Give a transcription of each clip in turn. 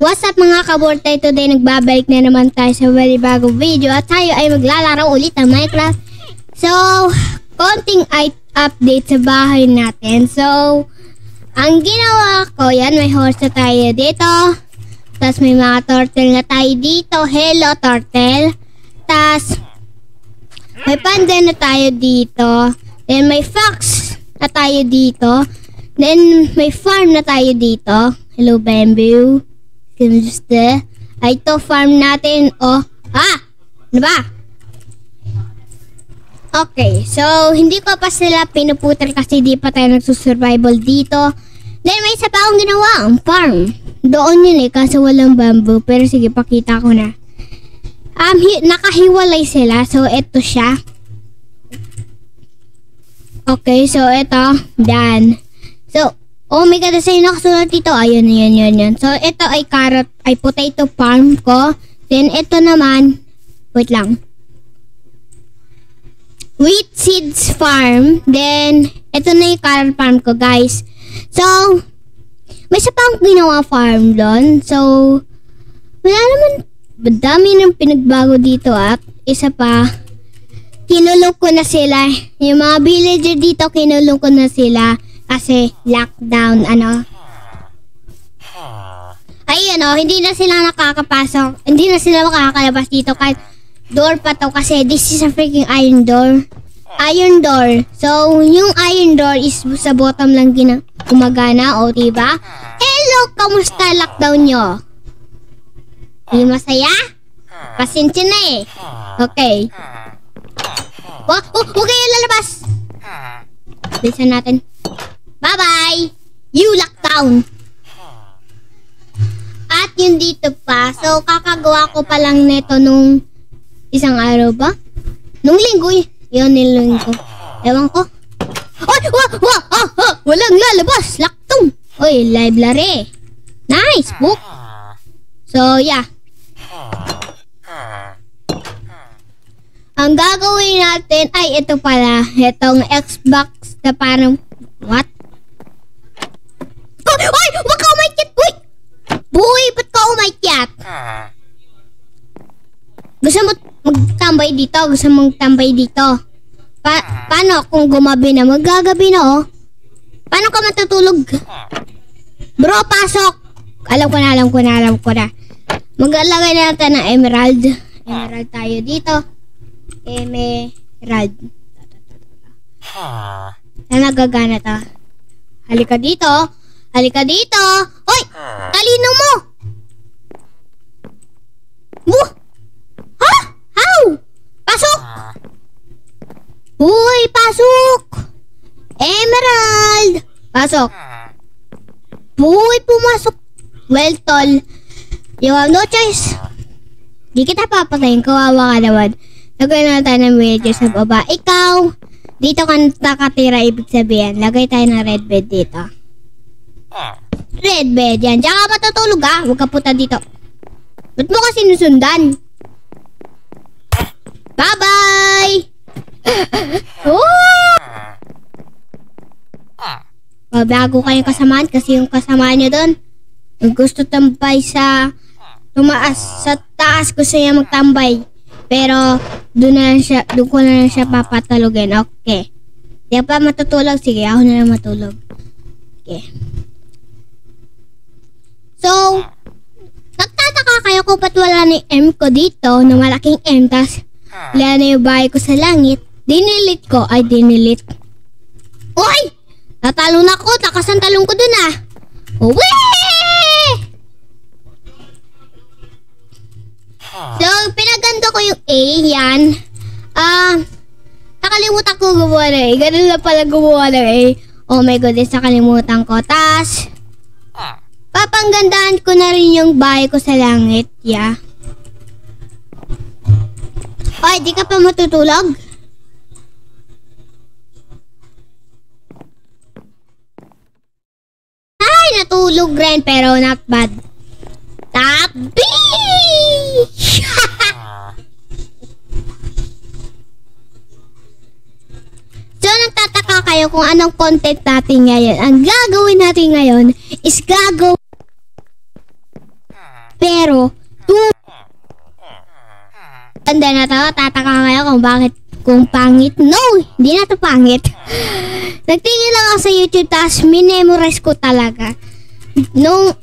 What's up mga kabortay? Today nagbabalik na naman tayo sa bagong video at tayo ay maglalaro ulit ng Minecraft. So, konting update sa bahay natin. So, ang ginawa ko, yan, may horse na tayo dito. Tapos may mga turtle na tayo dito. Hello turtle. Tapos, may panda na tayo dito. Then may fox na tayo dito. Then may farm na tayo dito. Hello bamboo. Kamusta? Ay, ito farm natin. Oh, ano ba? Okay, so hindi ko pa sila pinuputal kasi di pa tayo nagsusurvival dito. Then may isa pa akong ginawa, ang farm. Doon yun kaso walang bamboo. Pero sige, pakita ko na. Nakahiwalay sila. So, ito siya. Okay, so ito. Done. So, oh my god, sa'yo nakasulat dito. Ayun. So, ito ay carrot, ay potato farm ko. Then, ito naman, wait lang. Wheat seeds farm. Then, ito na yung carrot farm ko, guys. So, may isa pa akong ginawa farm doon. So, wala naman, madami nang pinagbago dito at isa pa, kinulong ko na sila. Yung mga villager dito, kinulong ko na sila. Kasi lockdown, Ayun, hindi na sila nakakapasok. Hindi na sila makakalabas dito kahit door pa to kasi this is a freaking iron door. Iron door. So, yung iron door is sa bottom lang gumagana, o diba? Hello, kamusta lockdown nyo? Di masaya? Pasensya na eh. Okay. Huwag kayo lalabas. Bilisan natin. Bye-bye! You lockdown! At yung dito pa, so kakagawa ko pa lang neto nung isang araw ba? Nung linggo yun nilinggo. Ewan ko. Ay! Walang lalabas! Lockdown! Uy, library. Nice book! So, yeah. Ang gagawin natin ay ito pala. Itong Xbox na parang what? Ay! Huwag ka umakyat! Uy! Buhay! Ba't ka umakyat? Gusto mo magtambay dito? Gusto mong tambay dito? Paano kung gumabi na? Magagabi na oh. Paano ka matutulog? Bro, pasok! Alam ko na. Maglalagay na natin ng emerald. Emerald tayo dito. Emerald. Na nagagana ta. Halika dito. Hoy! Talino mo! Ha? How? Pasok! Uy, pasok! Emerald! Pasok. Uy, pumasok. Well, tol. You have no choice. Di kita papatayin. Kawawa ka naman. Lagay na tayo ng villager sa baba. Ikaw, dito ka nakatira, ibig sabihin. Lagay tayo ng red bed dito. Red bed yan. Diyan ka matutulog ha. Huwag ka puta dito. Ba't mo kasi sinusundan? Bye-bye! Bago kayong kasamaan kasi yung kasamaan nyo doon gusto tambay sa tumaas. Sa taas gusto niya magtambay. Pero doon ko na lang siya papatalugin. Okay. Di pa matutulog. Sige, ako na lang matulog. Okay. So, nagtataka kayo kung ba't wala na yung M ko dito na malaking M. Tas, wala na yung bahay ko sa langit. Dinilit ko. Ay, dinilit. Uy! Natalon ako. Takas ang talong ko dun ah. Wee! So, pinaganda ko yung A. Yan. Nakalimutan ko gumawa na A. Ganun lang pala gumawa ng A. Oh my goodness, nakalimutan ko. Tas, papanggandahan ko na rin yung bahay ko sa langit. Yeah. Oy, di ka pa matutulog? Ay, natulog rin pero not bad. Tabi! So, nagtataka kayo kung anong content natin ngayon. Ang gagawin natin ngayon is Pero, tanda na to, tataka kayo kung bakit kung pangit. No, hindi na to pangit. Nagtingin lang ako sa YouTube tapos minemorize ko talaga. Nung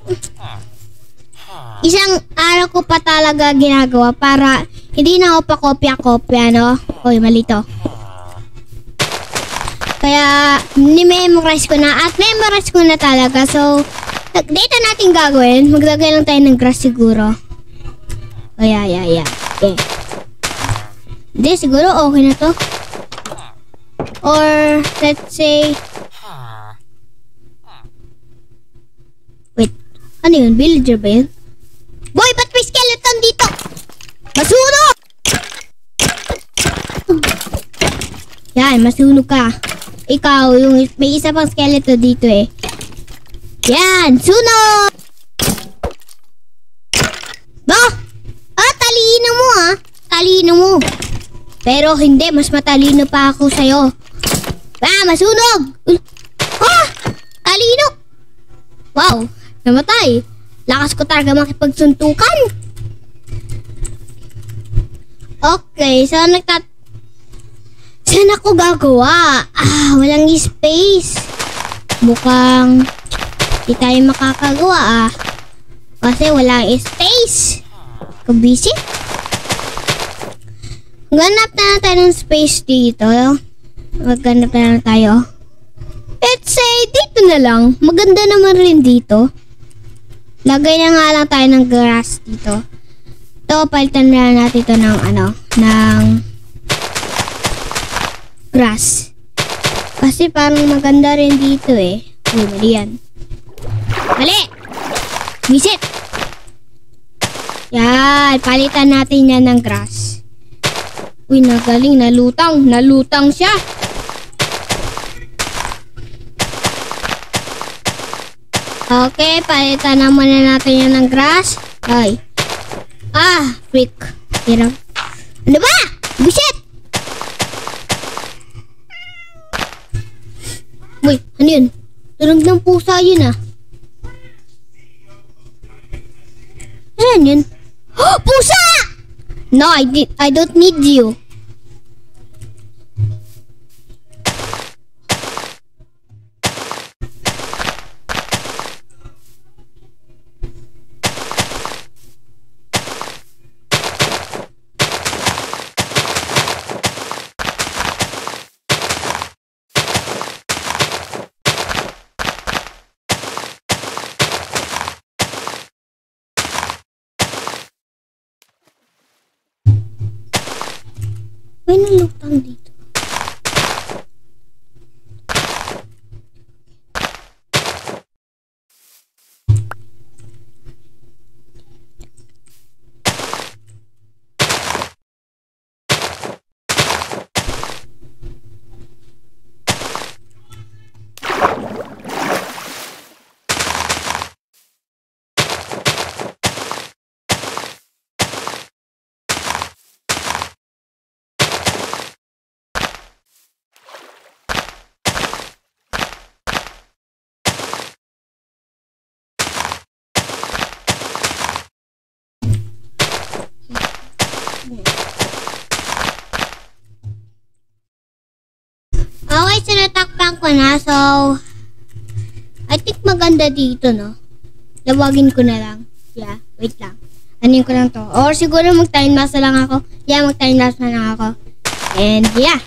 isang araw ko pa talaga ginagawa para hindi na ako pa kopya-kopya, no? Uy, mali to. Kaya, ni-memorize ko na at memorize ko na talaga. So, dito natin gagawin. Maglagay lang tayo ng grass siguro. Oh, yeah. Okay. Hindi, siguro okay na to. Or, let's say... Wait, ano yun? Villager ba yun? Boy, ba't may skeleton dito? Masunog! Yan, masunog ka. Ikaw, yung may isa pang skeleton dito eh. Yan, sunog! Ba? Talino mo ah. Talino mo. Pero hindi, mas matalino pa ako sa'yo. Masunog! Talino! Wow, namatay. Lakas ko talaga makipagsuntukan. Okay, so saan ako gagawa? Walang space. Mukhang di tayo makakagawa kasi walang space. Kabisi. Ganap na tayo ng space dito. Magganap na lang tayo. Let's say, dito na lang. Maganda naman rin dito. Lagay na nga lang tayo ng grass dito. Ito, palitan na natin ito ng ng grass. Kasi parang maganda rin dito eh. Uy, mali yan. Mali! Visit! Yan, palitan natin yan ng grass. Uy, nagaling, nalutang. Nalutang siya. Okay, palitan naman na natin yan ng grass. Ay. Freak. Hirap. Ano ba? Visit! Uy, ano yun? Tunog ng pusa yun Ano yun? Pusa! No, I don't need you. May nalutang dito. Okay, so natakpan ko na. So, I think maganda dito, no? Lawagin ko na lang. Yeah, wait lang. Anin ko lang to. Or siguro mag-time lapse na lang ako. Yeah, mag-time lapse na lang ako. And yeah.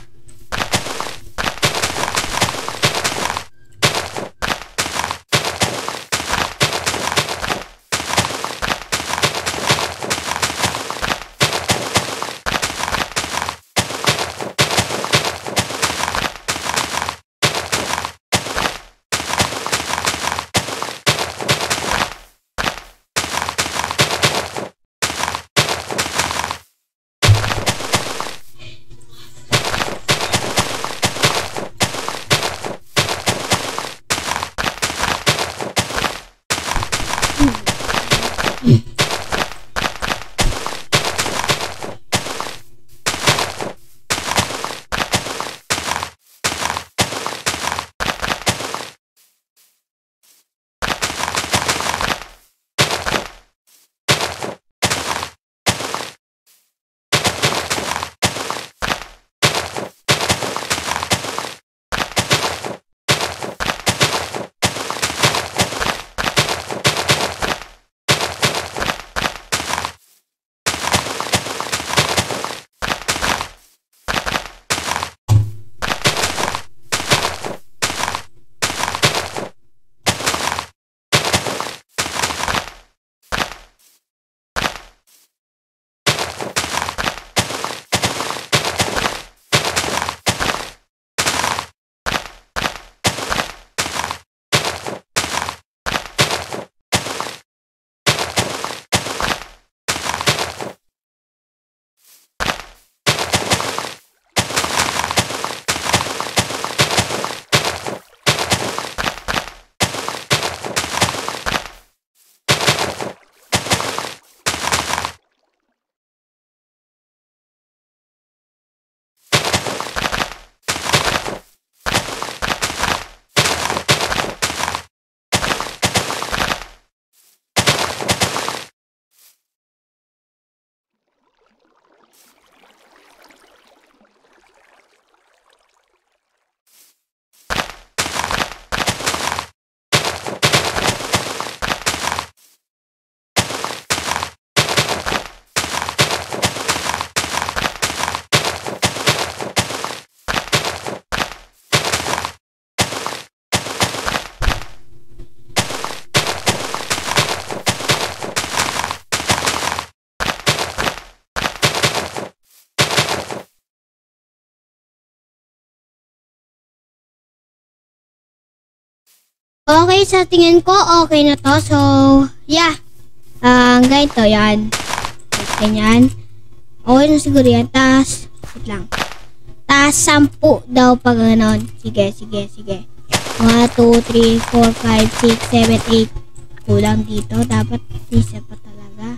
Okay, sa tingin ko, okay na to. So, yeah. Ganito yan. Ganyan. Okay na siguro yan. Tas, wait lang. Tas, 10 daw pag ganon. Sige. 1, 2, 3, 4, 5, 6, 7, 8. Kulang dito. Dapat isa pa talaga.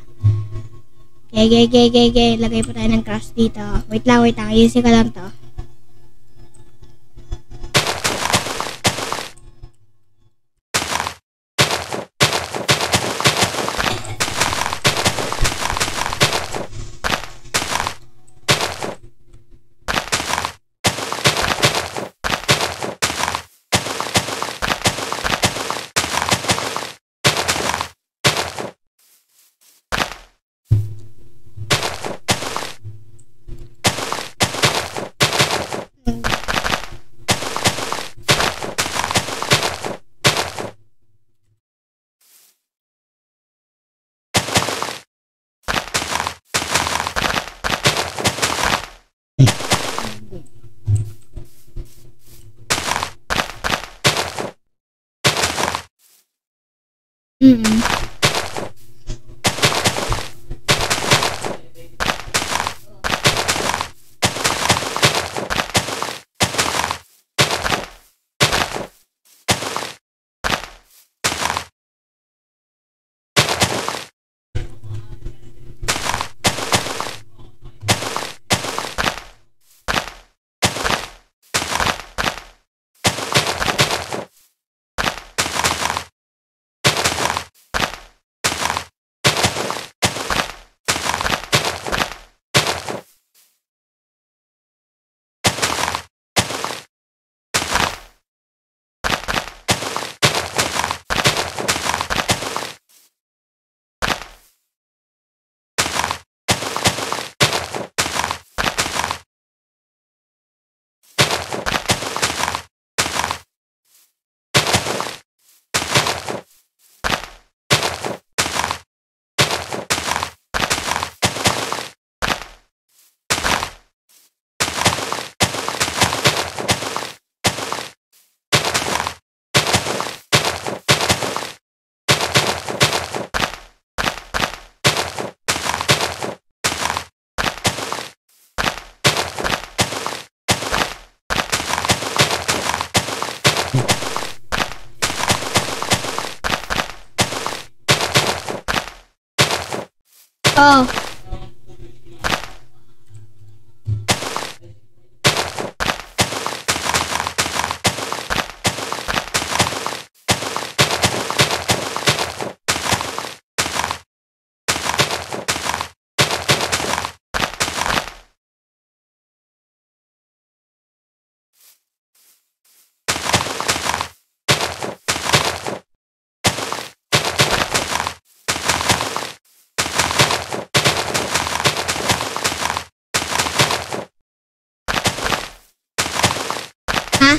Okay. Lagay pa tayo ng crush dito. Wait lang. Ayusin ko lang to. Oh. Ha?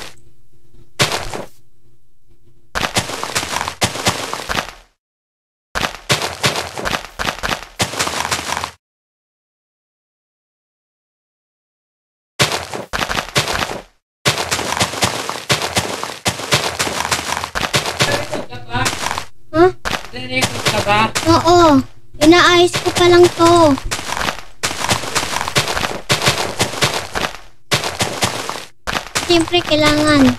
Huh? Nire-record ka ba? Oo. Inaayos ko pa lang to. Siyempre, kailangan.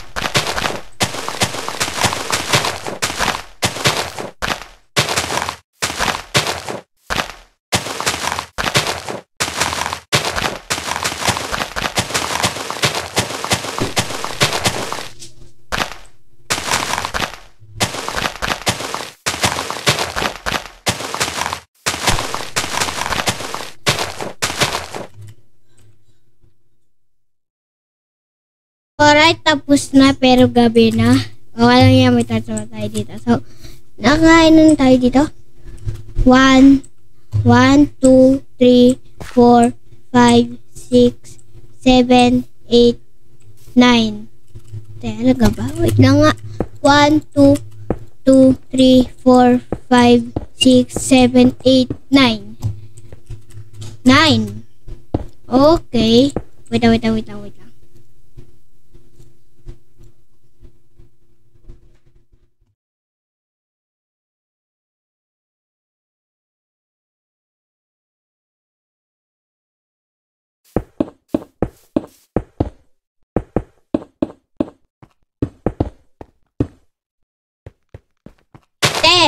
Alright, tapos na pero gabi na. Okay lang yan, may tatlo tayo dito. So, nakain na tayo dito. 1, 2, 3, 4, 5, 6, 7, 8, 9. Talaga ba? Wait lang nga. 1, 2, 3, 4, 5, 6, 7, 8, 9. 9. Okay. Wait lang.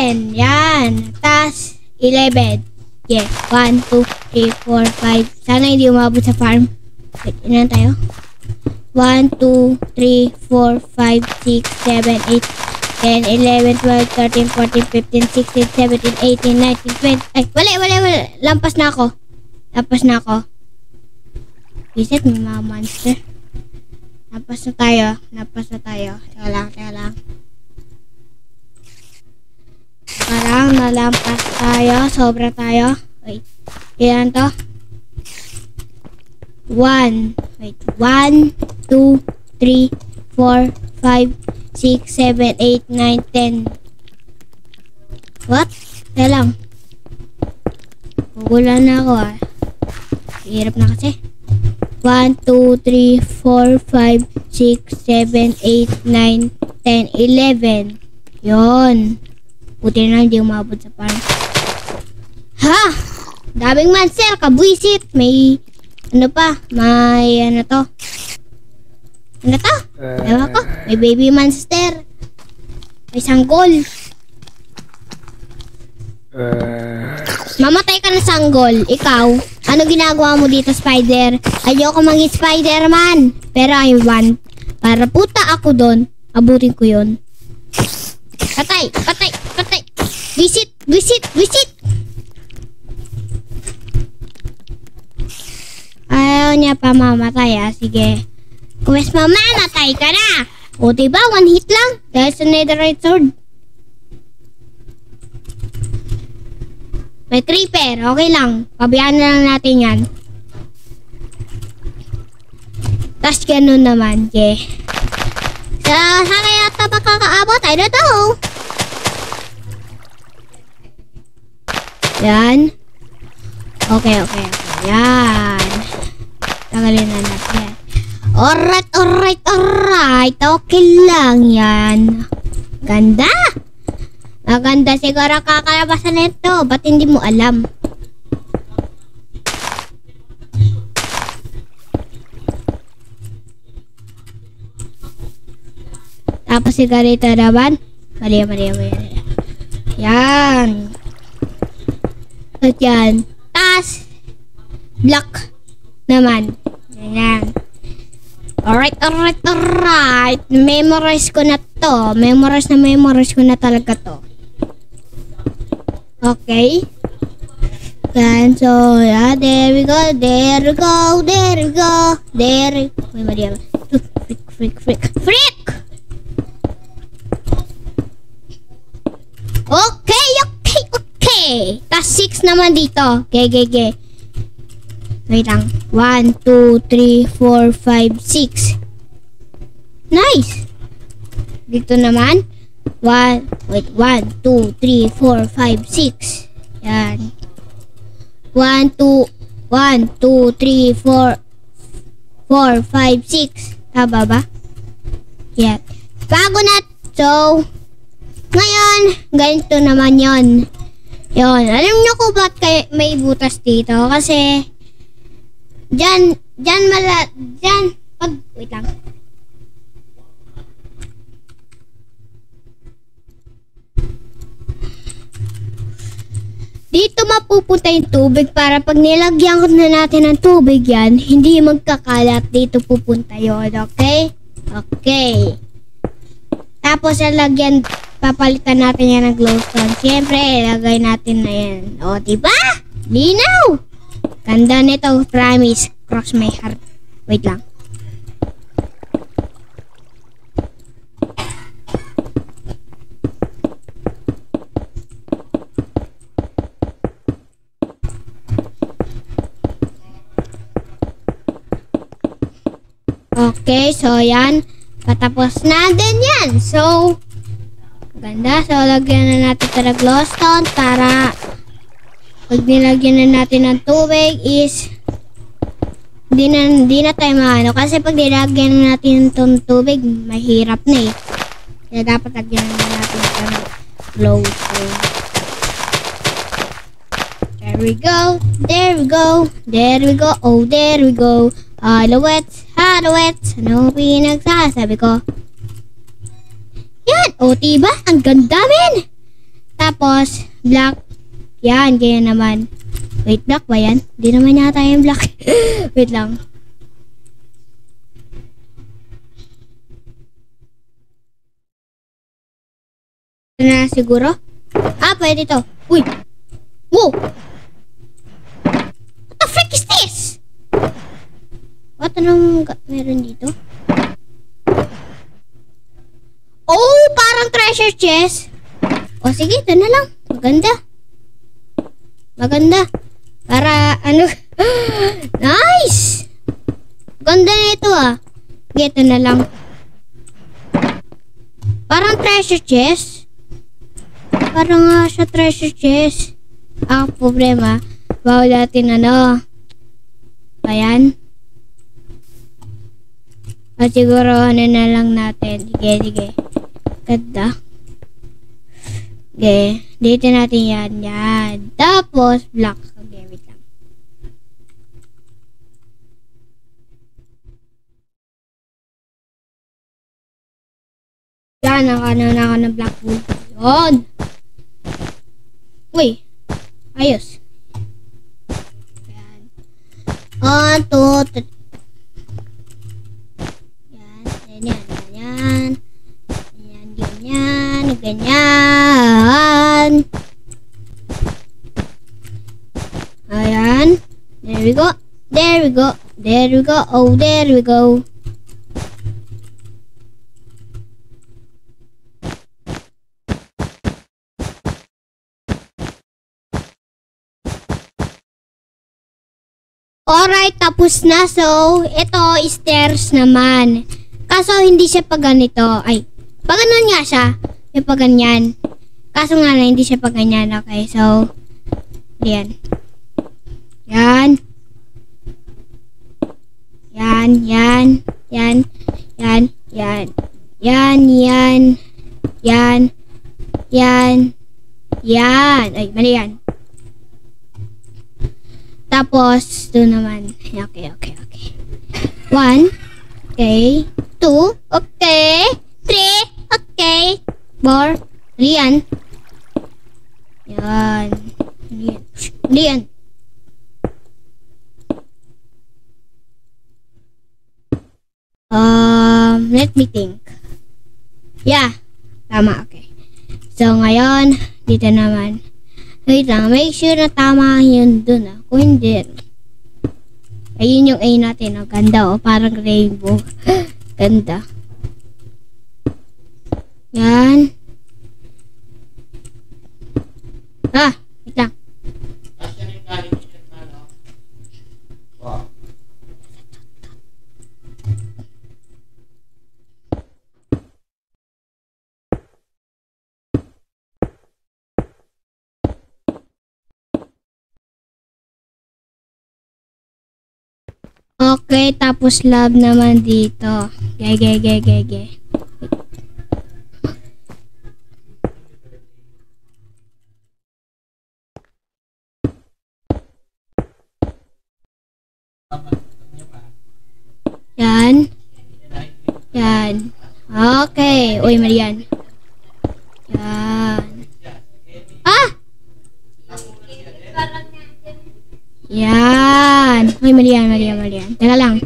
10. Yan. Tas 11. Yeah. 1, 2, 3, 4, 5. Sana hindi umabot sa farm. Wait, ilan tayo? 1, 2, 3, 4, 5, 6, 7, 8, 10, 11, 12, 13, 14, 15, 16, 17, 18, 19, 20. Ay, wala. Lampas na ako. Visit, may mga monster. Lampas na tayo. Teka lang. Parang nalampas tayo. Sobra tayo. Wait. Ilan to? 1, 2, 3, 4, 5, 6, 7, 8, 9, 10. What? Teka lang. Gugulan na ako Hirap na kasi. 1, 2, 3, 4, 5, 6, 7, 8, 9, 10, 11. Yun. Buti na hindi umabot sa farm. Ha! Daming monster, kabwisit. May ano to? Ewan ko. May baby monster. May sanggol. Mamatay ka na sanggol. Ikaw, ano ginagawa mo dito, Spider? Ayoko maging Spider-Man. Pero I want. Para puta ako doon, abutin ko yun. Patay. Visit. Ayaw niya pa mamatay Sige. Kung mas mamamatay ka na. O diba, 1 hit lang. Dahil sa netherite sword. May creeper. Okay lang. Pabayaan na lang natin yan. Tas ganun naman. Saan kaya ito makakaabot? I don't know. Yan. Okay. Yan. Tagalin na natin. Alright. Okay lang yan. Ganda. Maganda siguro kakalabasan nito. Ba't hindi mo alam? Tapos sigarita naman. Mali. Yan. At yan. Tas. Black. Naman. Yan. Alright. Memorize ko na to. Memorize ko na talaga to. Okay. Yan. So, yeah. There we go. Wait, mali. Freak! Okay. Tas 6 naman dito. Okay. Wait lang. 1, 2, 3, 4, 5, 6. Nice. Dito naman. 1, 2, 3, 4, 5, 6. Yan. 1, 2, 3, 4, 5, 6. Tama ba? Yan. Bago na. So, ngayon, ganito naman yon. Yon. Alam nyo ko ba't may butas dito? Kasi, wait lang. Dito mapupunta yung tubig para pag nilagyan ko na natin ng tubig yan, hindi magkakalat. Dito pupunta yun, okay? Okay. Tapos lalagyan, papalitan natin yan ng glowstone. Siyempre, ilagay natin na yan. O, diba? Linaw! Ganda nito, promise. Cross my heart. Wait lang. Okay, so yan. Patapos na din yan. So, ganda. So, lagyan na natin ito ng glowstone para pag nilagyan na natin ng tubig is di na tayo maano. Kasi pag nilagyan na natin itong tubig, mahirap na Kaya dapat lagyan na natin ito ng glowstone. There we go. Oh, there we go. Halawets. Ano pinagsasabi ko? Yan. O, diba? Ang ganda, men. Tapos, black. Yan, ganyan naman. Wait, black ba yan? Hindi naman yata yung black. Wait lang. Na siguro? Ah, pwede to. Uy! Whoa! What the frick is this? What? Anong meron dito? Oh! Parang treasure chest! O sige, ito na lang. Maganda. Maganda. Para ano? Nice! Ganda na ito ah. Sige, ito na lang. Parang treasure chest. Parang nga siya treasure chest. Ang problema, bawal natin ano. Ayan. At siguro ano na lang natin. Sige. Ganda. Okay. Dito natin yan. Tapos, black. Okay, wait lang. Yan, nakano na ako ng black wool. Yun. Uy. Ayos. Yan. 1, 2, 3. Ganyan. Ayan. There we go. Oh, there we go. Alright, tapos na. So, ito, stairs naman. Kaso, hindi siya pag ganito. Ay, pag ganun nga siya. Yung pag ganyan. Kaso nga na, hindi siya pag ganyan. Okay, so, yan. Yan. Ay, mali yan. Tapos, 2 naman. Okay. 1. Okay. 2. Okay. 3. Okay. 4. Yan. Let me think. Yeah. Tama, okay. So, ngayon, dito naman. Wait lang, make sure na tama yun dun ah. Kung hindi, ayun yung A natin. Oh. Ganda oh, parang rainbow. Ganda. Yan. Ah, wait lang. Okay, tapos lab naman dito. Gay. Yan. Okay. Uy, Marian. Yan. Ah! Yan. Uy, Marian. Teka lang.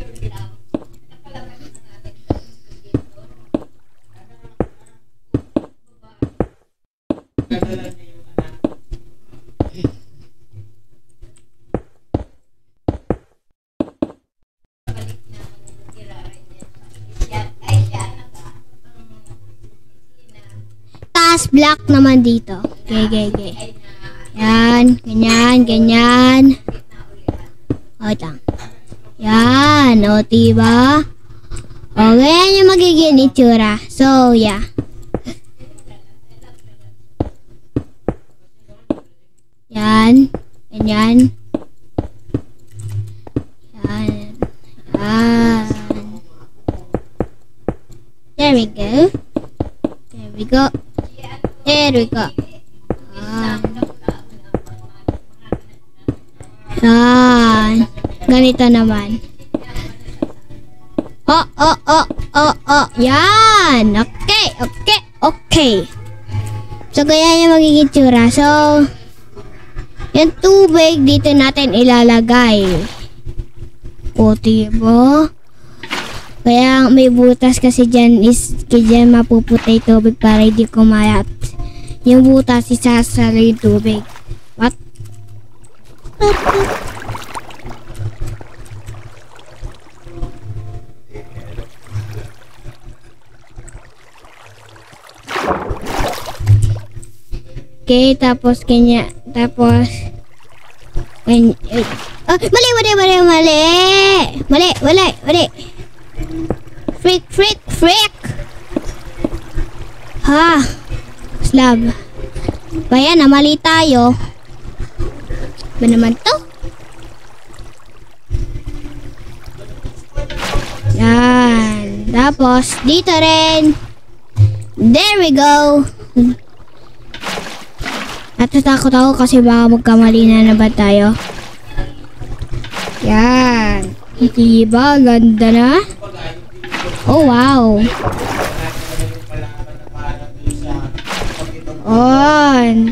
Taas black naman dito. Okay. Yan, ganyan. O, ito. Yan, o, diba? O, ganyan yung magiging itsura. So, yeah. Yan, ganyan. Yan. There we go. Yan. Ganito naman. Oh. Yan. Okay. So, kaya yung magiging tsura. So, yung tubig dito natin ilalagay. O, diba? Kaya may butas kasi dyan is kaya mapuputay tubig para hindi kumayat. Yung butas isasalo yung tubig. What? Okay, tapos kanya, tapos mali. Freak. Ha, slab. Bayan, mali tayo. Ba naman to? Yan. Tapos, dito rin. There we go. Natatakot ako kasi baka magkamali na naman tayo. Yan. Diba? Ganda na. Oh, wow. On.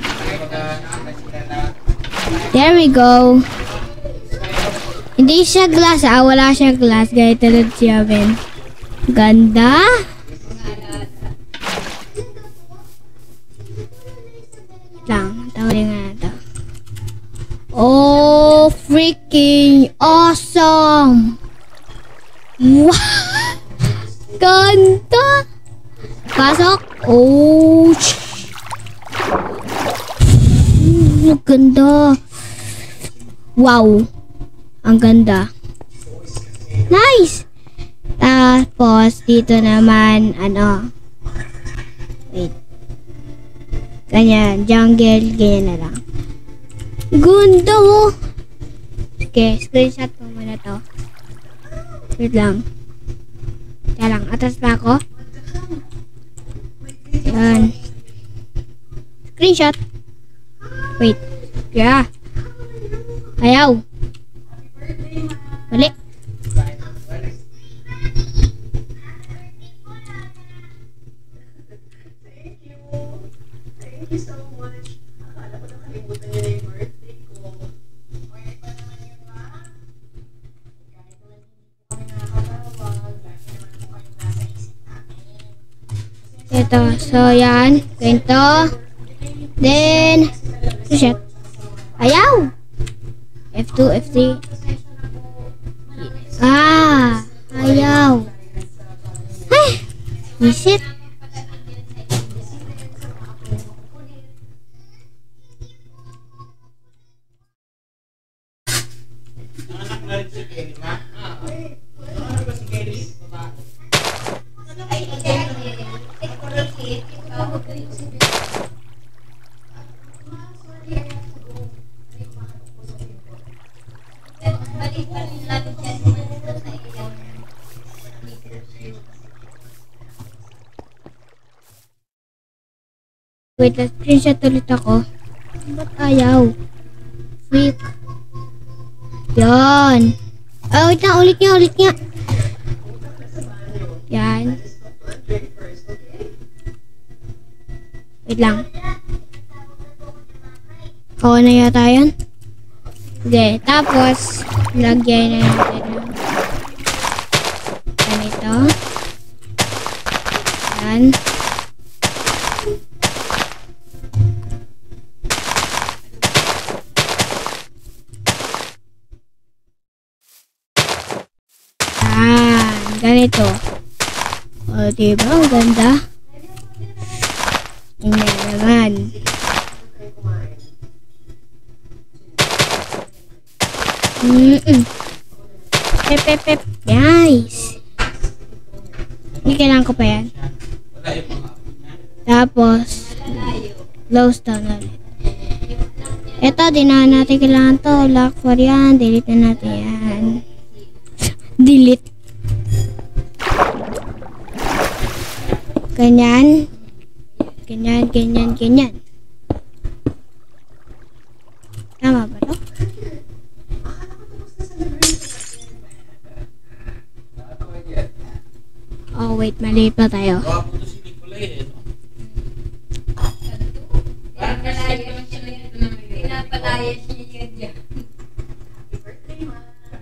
There we go. Hindi siya glass, wala siya glass. Ganito lang siya, Ben. Ganda. Tawarin nga na ito. Oh, freaking awesome. Wow. Ganda. Pasok. Oh, ganda. Wow. Ang ganda. Nice. Tapos, dito naman, wait. Ganyan, jungle, ganyan na lang. Ganda, oh. Okay, screenshot ko muna to. Wait lang. Kaya lang, atas pa ako. Yan. Screenshot. Wait. Kaya. Ayaw. Balik. Thank you so much. Akala ko nakalimutan niyo na yung birthday ko. Okay pa naman yun, ma? Kahit naman hindi po kami nakakatawag, lagi naman po kayong nasa isip namin. Ito. So, yan. Ganito. Then, shit. Ayaw. F2, F3. Ah, ayaw. Ay, shit. Wait, let's screenshot ulit ako. Ba't ayaw? Freak. Yan. Ah, wait na, ulit nga. Yan. Wait lang. Oo na yata yan. Okay, tapos, lagyan na natin ng ganito. Yan. Ganito. O, diba? Ang ganda. Tingnan naman. Pep. Nice. Hindi kailangan ko pa yan. Tapos, close down ulit. Ito, di na natin kailangan to. Lock for yan. Delete na natin yan. Delete. Ganyan. Tama ba to? Oh, wait. Mali pa tayo. bias niya yun dyan. Happy birthday, ma.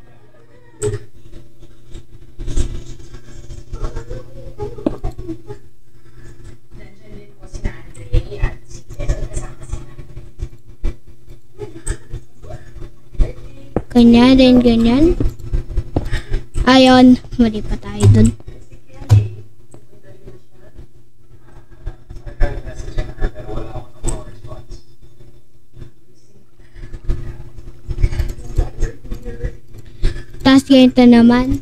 Nandiyan din po si Andre at si Jess kasama si Nanay. Ganyan din, ganyan. Ayun, mali pa tayo dun. Tapos ganito naman.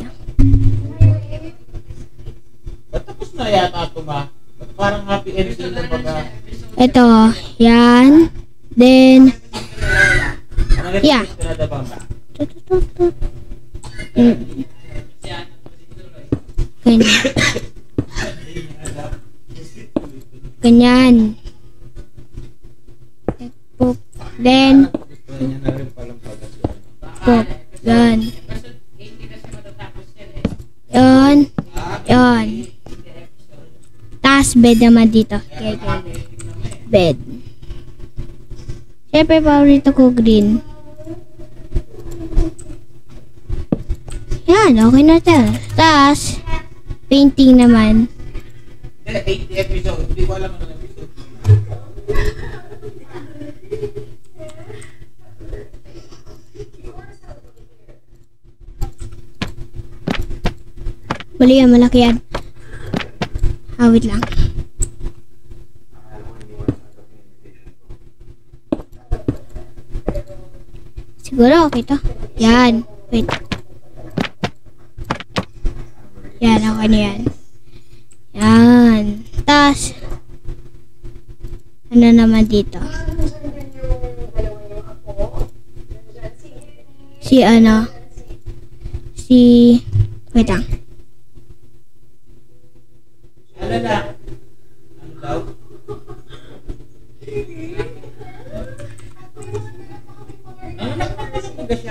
Ba't tapos na yata ito, ma? Ba't parang happy ending na baga? Ito, yan. Then, Ang Yeah. episode na ba ba? Ganyan. Ganyan. Pop. Then, Gusto niya na rin palang pagkasuan. pop. Yan. Episode 80 kasi matatapos yan eh. Yan. Yan. Tapos bed naman dito. Okay, okay. Bed. Siyempre, paborito ko green. Yan, okay na ito. Tapos, painting naman. Hindi, 80 episode. Hindi ko alam anong episode. Mali yan, malaki yan. Wait lang. Siguro okay to. Yan. Wait. Yan, okay na yan. Yan. Tapos, ano naman dito? Si ano? Wait lang. Ano na? Ano daw? Ano nakapagpaga siya?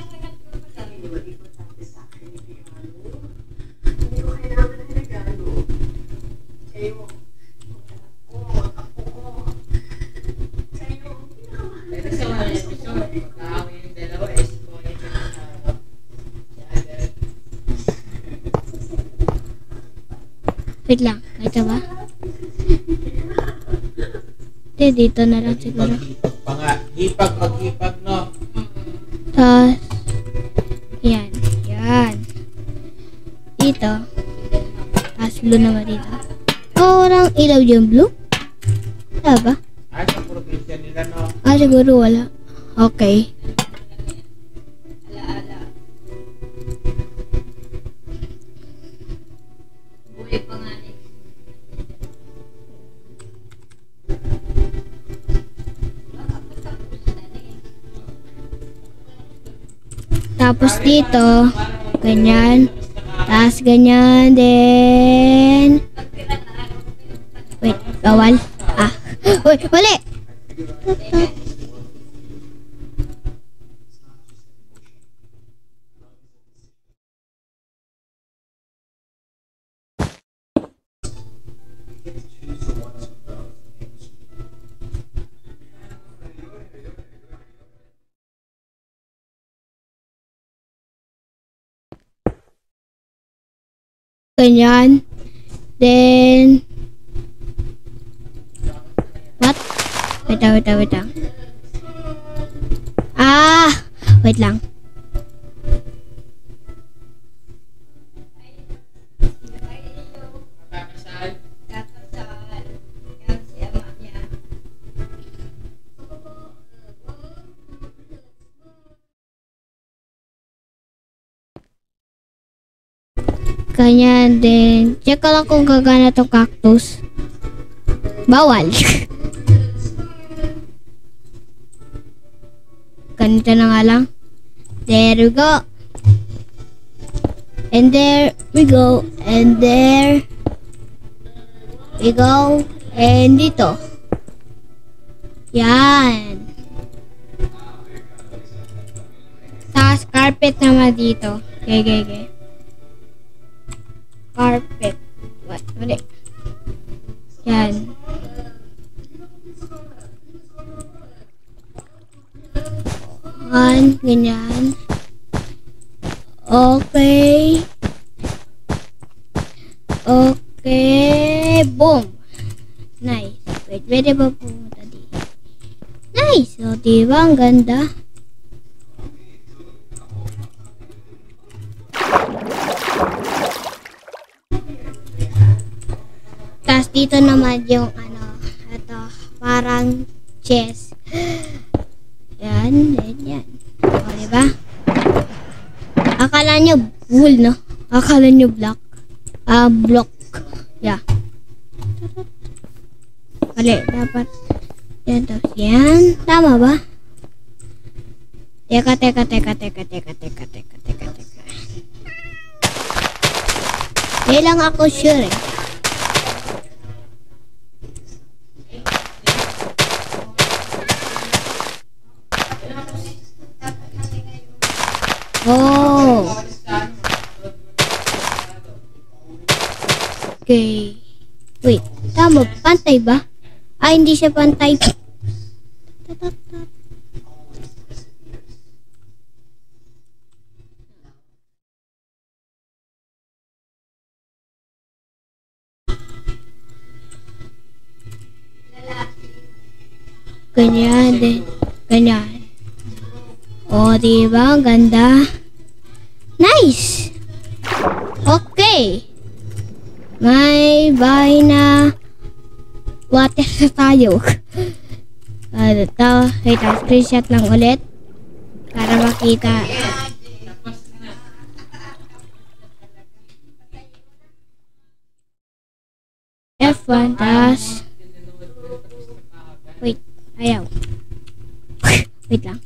Pero sa mga episode, magkakawa yung dalawa is kung ito na si Ada. Wait lang. Ito ba? Hindi, dito na lang siguro. Hipag pa nga. Hipag, maghipag, no? Tapos, yan. Yan. Dito. Tapos blue naman dito. Oh, walang ilaw yung blue? Wala ba? Ay, sa probinsya nila, no? Siguro wala. Okay. Ala-ala. Buhay pa nga eh. Tapos dito, ganyan. Tapos ganyan din. Wait, bawal. Uy, mali! Ganyan. Then, what? Wait lang. Wait lang. Kakasal. Kakasal. Yan si ama niya. Ganyan din. Check ko lang kung gagana tong cactus. Bawal. Ganito na nga lang. There we go. And there we go. And there we go. And dito. Yan. Tapos carpet naman dito. Okay. Carpet. What? Mali. Yan. Ganyan. Okay. Okay. Boom. Nice. Wait, pwede ba pumunta dito? Nice. O, diba? Ang ganda. Tapos dito naman yung ito, parang chess. Yan. O, diba? Akala nyo wool, no? Akala nyo block. Block. Yeah. Mali, dapat. Yan, tapos yan. Tama ba? Teka. Hindi lang ako sure eh. Oh. Okay. Wait, tama. Pantay ba? Ay, hindi siya pantay. Ganyan din. Ganyan. O, diba? Ang ganda. Nice! Okay. May bahay na water na tayo. Ito, screenshot lang ulit para makita. F1, tas wait, ayaw. Wait lang.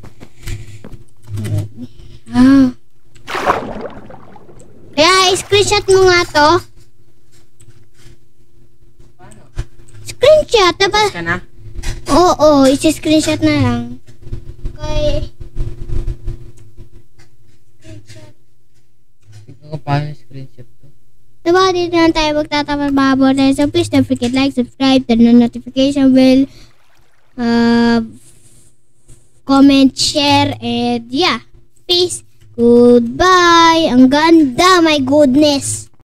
Kaya, screenshot mo nga to. Screenshot, diba? Ka na? Oo, isi-screenshot na lang. Okay. Screenshot. Ikaw ka paano screenshot to? Diba, dito na tayo magtatapos mga tayo. So, please don't forget like, subscribe, turn on notification bell, comment, share, and yeah. Peace. Goodbye. Ang ganda, my goodness.